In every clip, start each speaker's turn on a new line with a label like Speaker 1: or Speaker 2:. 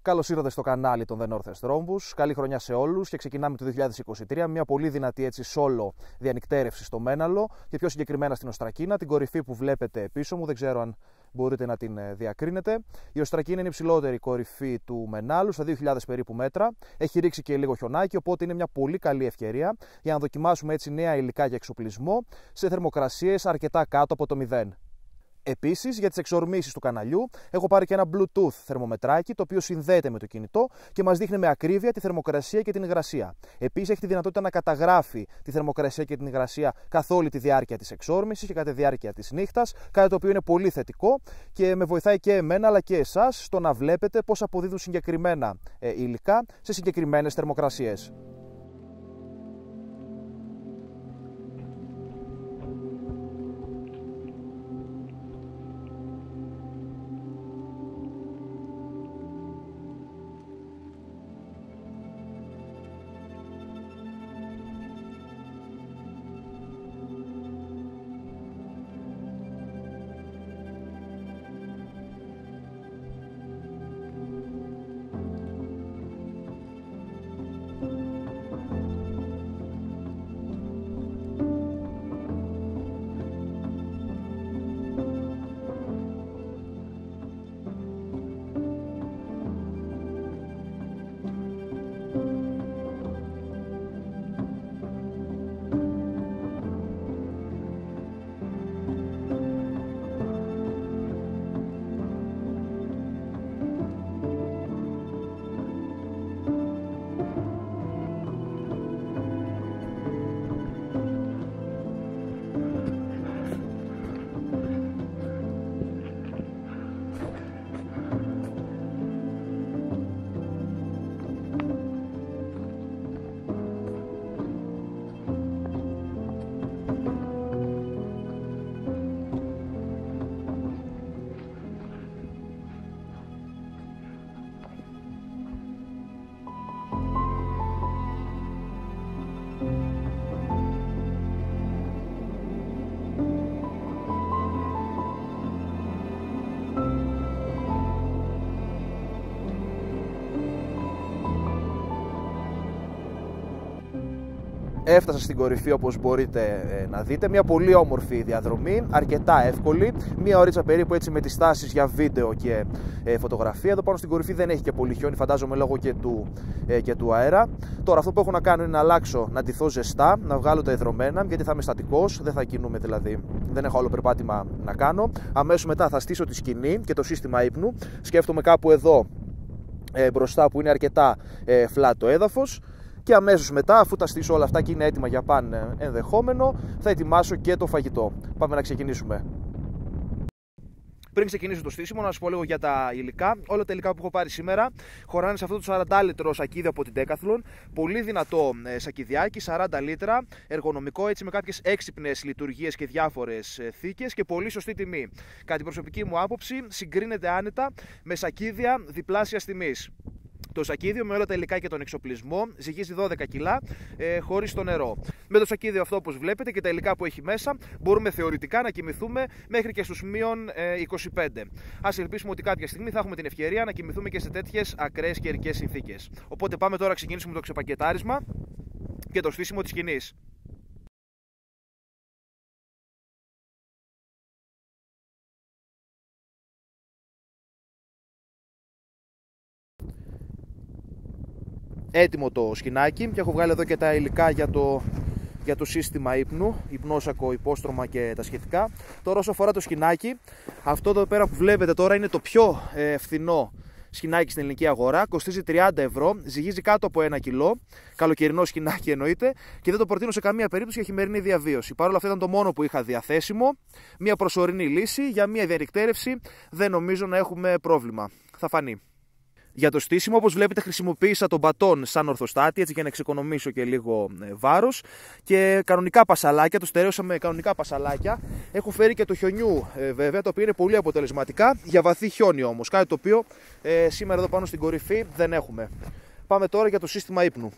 Speaker 1: Καλώς ήρθατε στο κανάλι των The Northern Rhombus. Καλή χρονιά σε όλους και ξεκινάμε το 2023 μια πολύ δυνατή έτσι solo διανυκτέρευση στο Μέναλο και πιο συγκεκριμένα στην Οστρακίνα, την κορυφή που βλέπετε πίσω μου, δεν ξέρω αν μπορείτε να την διακρίνετε. Η Οστρακίνα είναι η υψηλότερη κορυφή του Μενάλου, στα 2.000 περίπου μέτρα. Έχει ρίξει και λίγο χιονάκι, οπότε είναι μια πολύ καλή ευκαιρία για να δοκιμάσουμε έτσι νέα υλικά για εξοπλισμό σε θερμοκρασίες αρκετά κάτω από το 0. Επίσης, για τις εξορμήσεις του καναλιού, έχω πάρει και ένα Bluetooth θερμομετράκι, το οποίο συνδέεται με το κινητό και μας δείχνει με ακρίβεια τη θερμοκρασία και την υγρασία. Επίσης, έχει τη δυνατότητα να καταγράφει τη θερμοκρασία και την υγρασία καθ' όλη τη διάρκεια της εξόρμησης και κατά τη διάρκεια της νύχτας, κάτι το οποίο είναι πολύ θετικό και με βοηθάει και εμένα αλλά και εσάς στο να βλέπετε πώς αποδίδουν συγκεκριμένα υλικά σε συγκεκριμένες θερμοκρασίες. Έφτασα στην κορυφή, όπως μπορείτε να δείτε, μια πολύ όμορφη διαδρομή, αρκετά εύκολη, μια ωρίτσα περίπου έτσι με τις στάσεις για βίντεο και φωτογραφία. Εδώ πάνω στην κορυφή δεν έχει και πολύ χιόνι, φαντάζομαι λόγω και του αέρα. Τώρα αυτό που έχω να κάνω είναι να αλλάξω, να ντυθώ ζεστά, να βγάλω τα εδρωμένα, γιατί θα είμαι στατικός, δεν θα κινούμε δηλαδή, δεν έχω άλλο περπάτημα να κάνω. Αμέσως μετά θα στήσω τη σκηνή και το σύστημα ύπνου, σκέφτομαι κάπου εδώ μπροστά που είναι αρκετά flat το έδαφος. Και αμέσως μετά, αφού τα στήσω όλα αυτά και είναι έτοιμα για παν ενδεχόμενο, θα ετοιμάσω και το φαγητό. Πάμε να ξεκινήσουμε. Πριν ξεκινήσω το στήσιμο, να σας πω λίγο για τα υλικά. Όλα τα υλικά που έχω πάρει σήμερα χωράνε σε αυτό το 40 λίτρο σακίδι από την Decathlon. Πολύ δυνατό σακιδιάκι, 40 λίτρα, εργονομικό, έτσι με κάποιες έξυπνες λειτουργίες και διάφορες θήκες και πολύ σωστή τιμή. Κατά την προσωπική μου άποψη, συγκρίνεται άνετα με σακίδια διπλάσιας τιμής. Το σακίδιο με όλα τα υλικά και τον εξοπλισμό ζυγίζει 12 κιλά χωρίς το νερό. Με το σακίδιο αυτό, όπως βλέπετε, και τα υλικά που έχει μέσα, μπορούμε θεωρητικά να κοιμηθούμε μέχρι και στους μείον 25. Ας ελπίσουμε ότι κάποια στιγμή θα έχουμε την ευκαιρία να κοιμηθούμε και σε τέτοιες ακραίες καιρικές συνθήκες. Οπότε πάμε τώρα να ξεκινήσουμε το ξεπακετάρισμα και το στήσιμο της σκηνής. Έτοιμο το σκηνάκι και έχω βγάλει εδώ και τα υλικά για το σύστημα ύπνου, υπνόσακο, υπόστρωμα και τα σχετικά. Τώρα όσο αφορά το σκηνάκι, αυτό εδώ πέρα που βλέπετε τώρα είναι το πιο φθηνό σκηνάκι στην ελληνική αγορά, κοστίζει 30 ευρώ, ζυγίζει κάτω από 1 κιλό, καλοκαιρινό σκηνάκι εννοείται, και δεν το προτείνω σε καμία περίπτωση για χειμερινή διαβίωση. Παρ' όλα αυτά ήταν το μόνο που είχα διαθέσιμο, μια προσωρινή λύση για μια διαρρηκτέρευση, δεν νομίζω να έχουμε πρόβλημα. Θα φανεί. Για το στήσιμο, όπως βλέπετε, χρησιμοποίησα τον μπατόν σαν ορθοστάτη, έτσι για να εξοικονομήσω και λίγο βάρος. Και κανονικά πασαλάκια, το στερέωσα με κανονικά πασαλάκια. Έχω φέρει και το χιονιού, βέβαια, το οποίο είναι πολύ αποτελεσματικά για βαθύ χιόνι όμως. Κάτι το οποίο σήμερα εδώ πάνω στην κορυφή δεν έχουμε. Πάμε τώρα για το σύστημα ύπνου.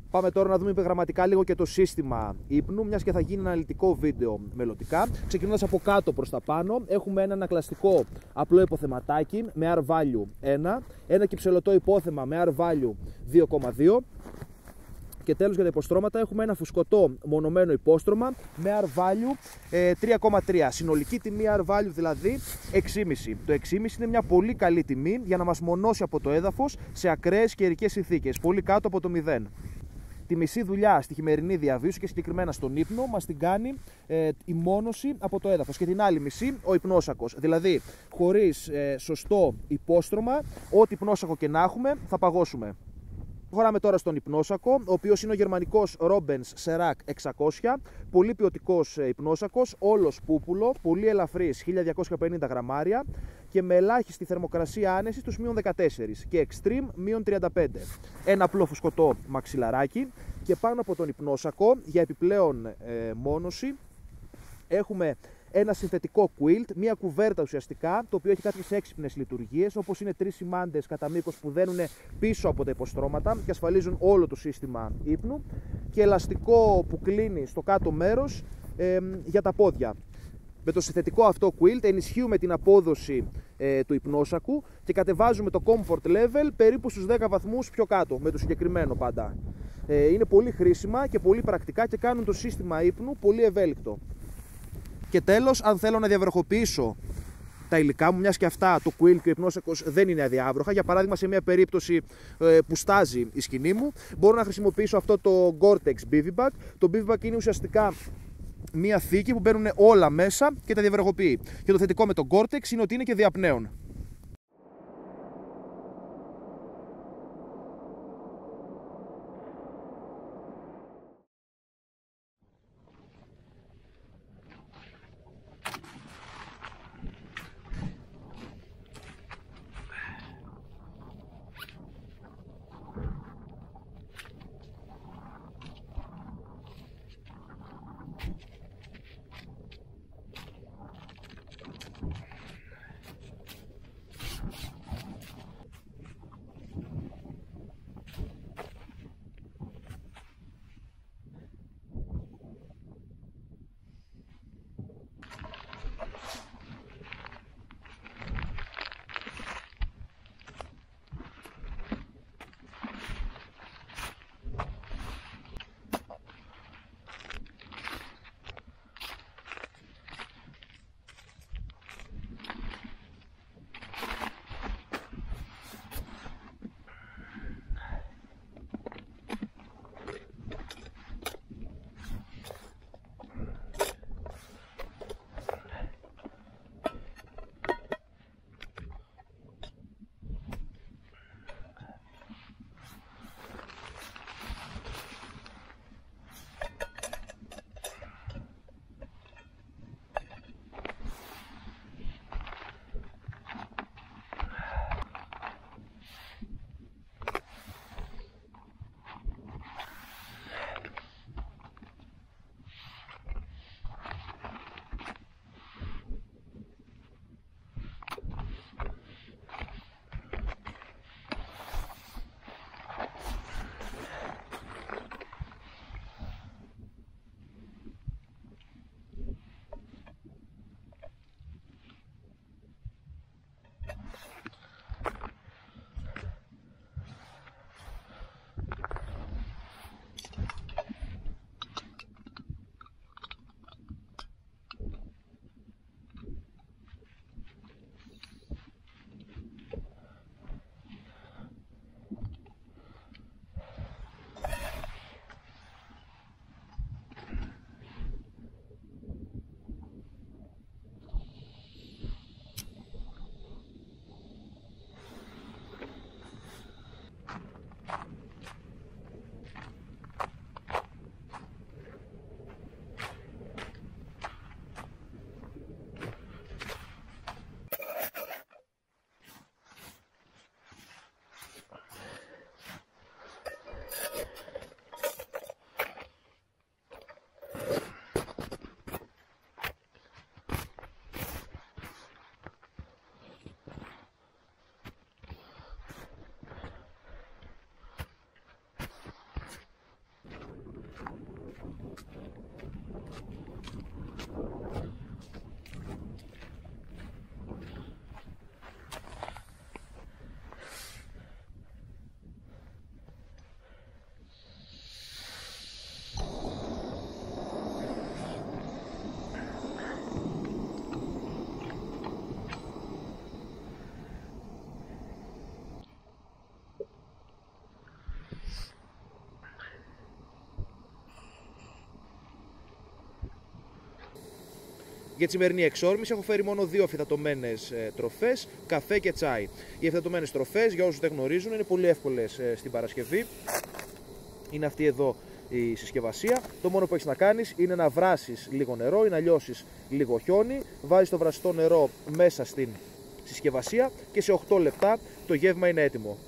Speaker 1: Πάμε τώρα να δούμε επιγραμματικά λίγο και το σύστημα ύπνου, μιας και θα γίνει ένα αναλυτικό βίντεο μελλοντικά. Ξεκινώντας από κάτω προς τα πάνω, έχουμε ένα ανακλαστικό απλό υποθεματάκι με R-value 1, ένα κυψελωτό υπόθεμα με R-value 2,2 και τέλος για τα υποστρώματα έχουμε ένα φουσκωτό μονωμένο υπόστρωμα με R-value 3,3. Συνολική τιμή R-value δηλαδή 6,5. Το 6,5 είναι μια πολύ καλή τιμή για να μας μονώσει από το έδαφος σε ακραίες καιρικές συνθήκες, πολύ κάτω από το 0. Τη μισή δουλειά στη χειμερινή διαβίωση και συγκεκριμένα στον ύπνο μας την κάνει η μόνωση από το έδαφος και την άλλη μισή ο υπνόσακος. Δηλαδή, χωρίς σωστό υπόστρωμα, ό,τι υπνόσακο και να έχουμε θα παγώσουμε. Προχωράμε τώρα στον υπνόσακο, ο οποίος είναι ο γερμανικός Robbens Serac 600, πολύ ποιοτικός υπνόσακος, όλος πούπουλο, πολύ ελαφρύς, 1250 γραμμάρια και με ελάχιστη θερμοκρασία άνεσης στους -14 και extreme -35. Ένα απλό φουσκωτό μαξιλαράκι και πάνω από τον υπνόσακο για επιπλέον μόνωση έχουμε ένα συνθετικό quilt, μια κουβέρτα ουσιαστικά, το οποίο έχει κάποιες έξυπνες λειτουργίες, όπως είναι 3 σημάντες κατά μήκος που δένουν πίσω από τα υποστρώματα και ασφαλίζουν όλο το σύστημα ύπνου και ελαστικό που κλείνει στο κάτω μέρος για τα πόδια. Με το συνθετικό αυτό quilt ενισχύουμε την απόδοση του υπνόσακου και κατεβάζουμε το comfort level περίπου στους 10 βαθμούς πιο κάτω, με το συγκεκριμένο πάντα. Είναι πολύ χρήσιμα και πολύ πρακτικά και κάνουν το σύστημα ύπνου πολύ ευέλικτο. Και τέλος, αν θέλω να διαβροχοποιήσω τα υλικά μου, μιας και αυτά το quilt και ο υπνόσακος δεν είναι αδιάβροχα, για παράδειγμα σε μια περίπτωση που στάζει η σκηνή μου, μπορώ να χρησιμοποιήσω αυτό το Gore-Tex Bivy Bag. Το Bivy Bag είναι ουσιαστικά μια θήκη που μπαίνουν όλα μέσα και τα διαβροχοποιεί. Και το θετικό με το Gore-Tex είναι ότι είναι και διαπνέον. Για τη σημερινή εξόρμηση έχω φέρει μόνο 2 αφυδατωμένες τροφές, καφέ και τσάι. Οι αφυδατωμένες τροφές, για όσους δεν γνωρίζουν, είναι πολύ εύκολες στην παρασκευή. Είναι αυτή εδώ η συσκευασία. Το μόνο που έχεις να κάνεις είναι να βράσεις λίγο νερό ή να λιώσεις λίγο χιόνι. Βάζεις το βραστό νερό μέσα στην συσκευασία και σε 8 λεπτά το γεύμα είναι έτοιμο.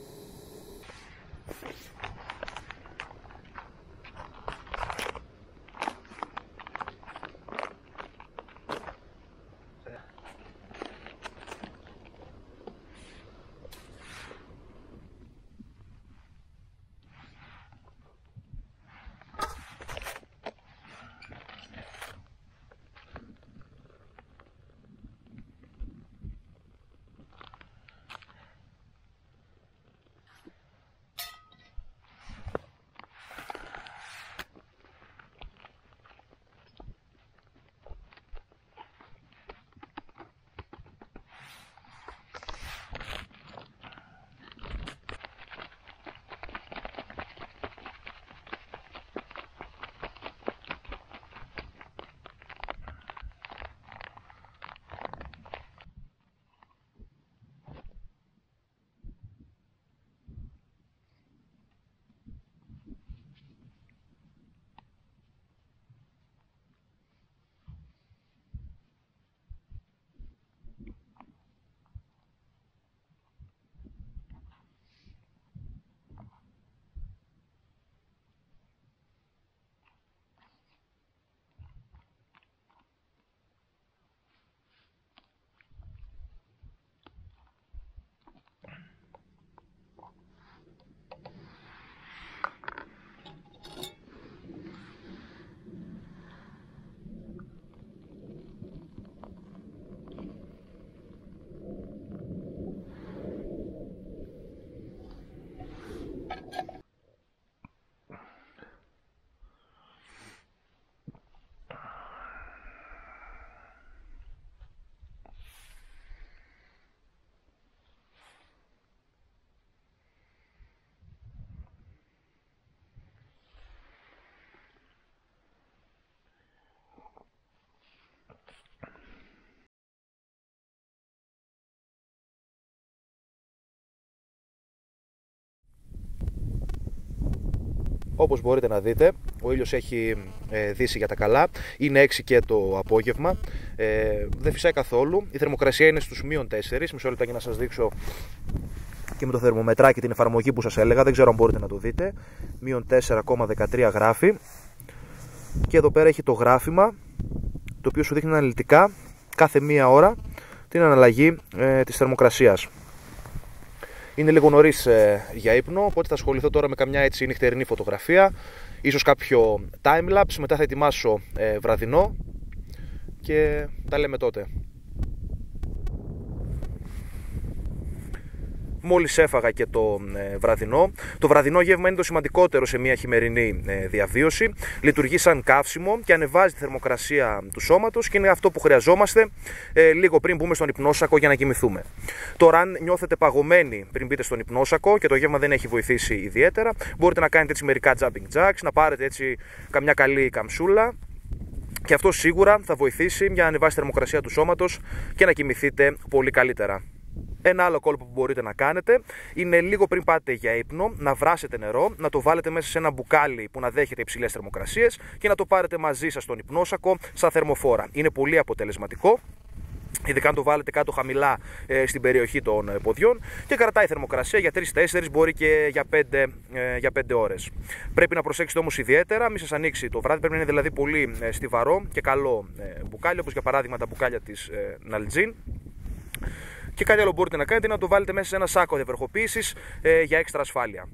Speaker 1: Όπως μπορείτε να δείτε, ο ήλιος έχει δύσει για τα καλά. Είναι 6 και το απόγευμα. Δεν φυσάει καθόλου. Η θερμοκρασία είναι στους -4. Μισό λεπτό για να σας δείξω και με το θερμομετράκι την εφαρμογή που σας έλεγα. Δεν ξέρω αν μπορείτε να το δείτε. -4,13 γράφει. Και εδώ πέρα έχει το γράφημα, το οποίο σου δείχνει αναλυτικά κάθε μία ώρα την αναλλαγή της θερμοκρασίας. Είναι λίγο νωρίς για ύπνο, οπότε θα ασχοληθώ τώρα με καμιά έτσι νυχτερινή φωτογραφία, ίσως κάποιο timelapse, μετά θα ετοιμάσω βραδινό και τα λέμε τότε. Μόλις έφαγα και το βραδινό. Το βραδινό γεύμα είναι το σημαντικότερο σε μια χειμερινή διαβίωση. Λειτουργεί σαν καύσιμο και ανεβάζει τη θερμοκρασία του σώματος και είναι αυτό που χρειαζόμαστε λίγο πριν μπούμε στον υπνόσακο για να κοιμηθούμε. Τώρα, αν νιώθετε παγωμένοι πριν μπείτε στον υπνόσακο και το γεύμα δεν έχει βοηθήσει ιδιαίτερα, μπορείτε να κάνετε έτσι μερικά jumping jacks, να πάρετε έτσι καμιά καλή καμσούλα. Και αυτό σίγουρα θα βοηθήσει για να ανεβάσει τη θερμοκρασία του σώματος και να κοιμηθείτε πολύ καλύτερα. Ένα άλλο κόλπο που μπορείτε να κάνετε είναι λίγο πριν πάτε για ύπνο να βράσετε νερό, να το βάλετε μέσα σε ένα μπουκάλι που να δέχεται υψηλές θερμοκρασίες και να το πάρετε μαζί σας στον υπνόσακο σαν θερμοφόρα. Είναι πολύ αποτελεσματικό, ειδικά αν το βάλετε κάτω χαμηλά στην περιοχή των ποδιών και κρατάει θερμοκρασία για 3-4, μπορεί και για 5 ώρες. Πρέπει να προσέξετε όμως ιδιαίτερα, μην σας ανοίξει το βράδυ, πρέπει να είναι δηλαδή πολύ στιβαρό και καλό μπουκάλι, όπως για παράδειγμα τα μπουκάλια της Nalgene. Και κάτι άλλο μπορείτε να κάνετε είναι να το βάλετε μέσα σε ένα σάκο διαβερχοποίησης για έξτρα ασφάλεια.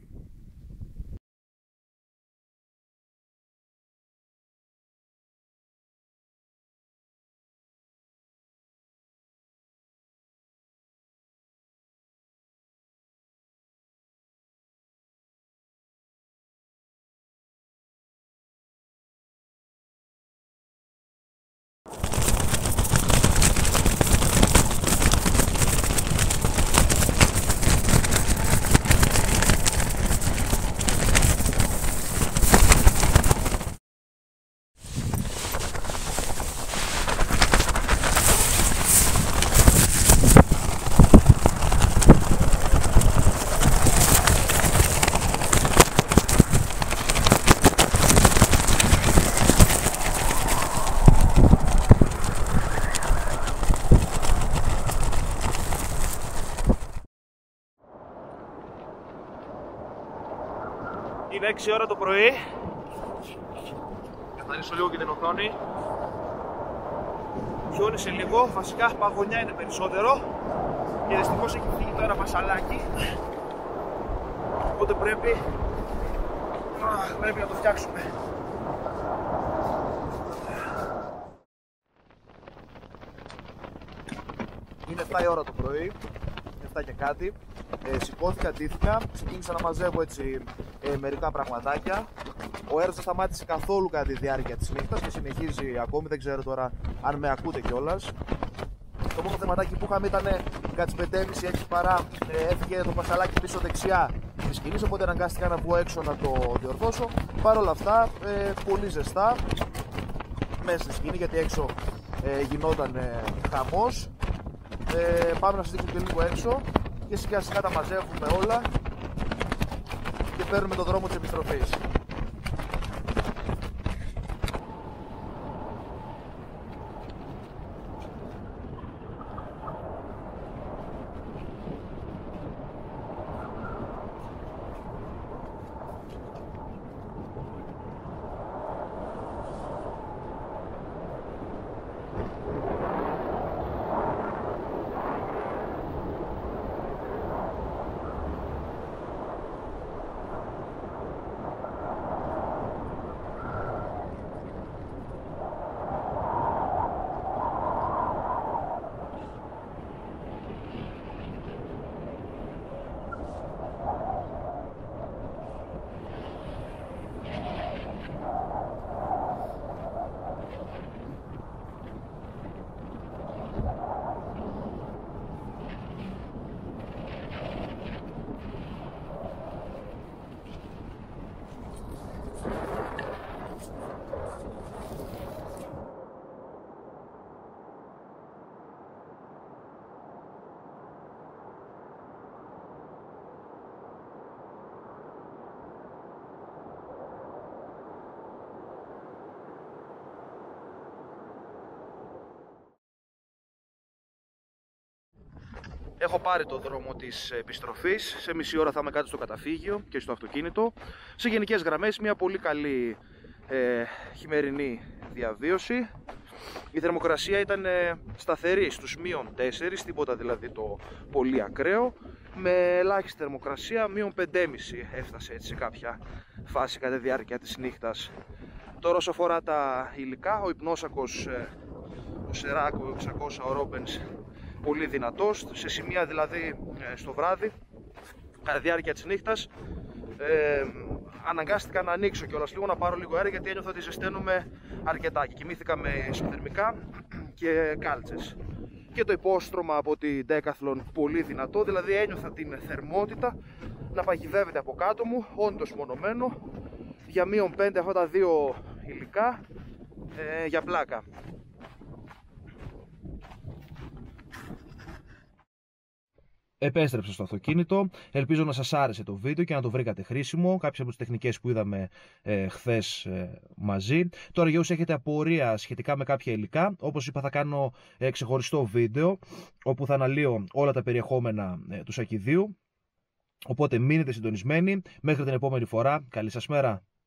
Speaker 1: Είναι 6 ώρα το πρωί. Καθαρίσω λίγο και την οθόνη. Χιόνισε λίγο, βασικά παγωνιά είναι περισσότερο. Και δυστυχώς έχει φύγει το ένα πασαλάκι. Οπότε πρέπει να το φτιάξουμε. Είναι 7 η ώρα το πρωί, 7 και κάτι. Σηκώθηκα, ντύθηκα, ξεκίνησα να μαζεύω έτσι μερικά πραγματάκια. Ο αέρας δεν σταμάτησε καθόλου κατά τη διάρκεια της νύχτας και συνεχίζει ακόμη, δεν ξέρω τώρα αν με ακούτε κιόλας. Το μόνο θεματάκι που είχαμε ήταν κατά τις 5:30-6 παρά έφυγε το πασαλάκι πίσω δεξιά της σκηνής, οπότε αναγκάστηκα να βγω έξω να το διορθώσω. Παρ' όλα αυτά, πολύ ζεστά μέσα στη σκηνή, γιατί έξω γινόταν χαμός. Πάμε να σας δείξω και λίγο έξω και σιγά σιγά τα μαζεύουμε όλα και παίρνουμε το δρόμο της επιστροφής. Έχω πάρει το δρόμο της επιστροφής. Σε μισή ώρα θα είμαι κάτω στο καταφύγιο και στο αυτοκίνητο. Σε γενικές γραμμές, μια πολύ καλή χειμερινή διαβίωση. Η θερμοκρασία ήταν σταθερή στους -4, τίποτα δηλαδή το πολύ ακραίο. Με ελάχιστη θερμοκρασία, -5,5 έφτασε έτσι σε κάποια φάση κατά τη διάρκεια της νύχτας. Τώρα όσο αφορά τα υλικά, ο υπνόσακος, ο Σεράκο 600, ο Ρόμπενς, πολύ δυνατός, σε σημεία δηλαδή στο βράδυ, κατά τη διάρκεια της νύχτας, αναγκάστηκα να ανοίξω κιόλας λίγο, να πάρω λίγο αέρα, γιατί ένιωθα ότι ζεσταίνομαι αρκετά και κοιμήθηκα με ισοθερμικά και κάλτσες. Και το υπόστρωμα από την Decathlon πολύ δυνατό, δηλαδή ένιωθα την θερμότητα να παγιδεύεται από κάτω μου, όντως μονωμένο, για -5 αυτά τα δύο υλικά, για πλάκα. Επέστρεψα στο αυτοκίνητο. Ελπίζω να σας άρεσε το βίντεο και να το βρήκατε χρήσιμο. Κάποιες από τις τεχνικές που είδαμε χθες μαζί. Τώρα, για όσοι έχετε απορία σχετικά με κάποια υλικά, όπως είπα, θα κάνω ξεχωριστό βίντεο όπου θα αναλύω όλα τα περιεχόμενα του σακιδίου. Οπότε μείνετε συντονισμένοι. Μέχρι την επόμενη φορά. Καλή σας μέρα.